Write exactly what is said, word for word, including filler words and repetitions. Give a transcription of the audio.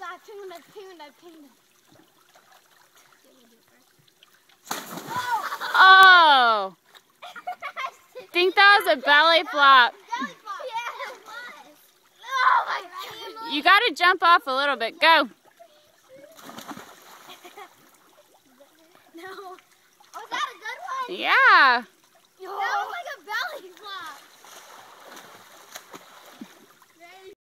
Tuna, tuna, tuna, tuna. Oh! I think that was a belly flop. Belly flop. Yeah, it was. Oh my God. You gotta jump off a little bit. Go. No. Was that a good one? Yeah. Oh my